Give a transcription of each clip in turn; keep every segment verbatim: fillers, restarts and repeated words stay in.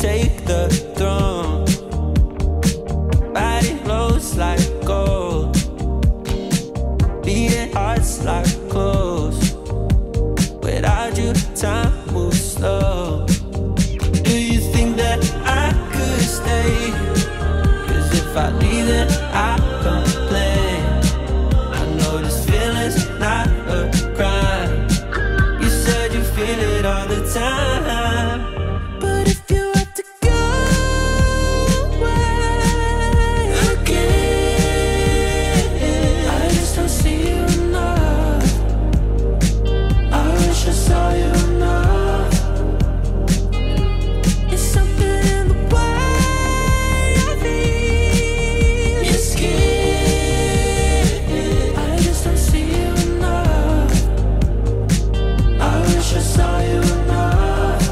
take the throne. Body glows like gold, beating hearts like clothes. Without you, time moves slow. Do you think that I could stay? Cause if I leave then I complain. I know this feeling's not a crime. You said you feel it all the time. But if you have to go away again, I just don't see you enough. I wish I saw you enough. It's something in the way I feel your skin. I just don't see you enough. I wish I saw you enough.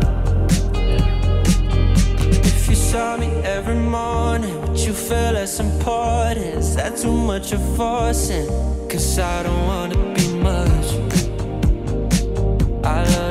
If you saw me every morning, would you feel less important? Is that too much of forcing? Cause I don't wanna be much. I love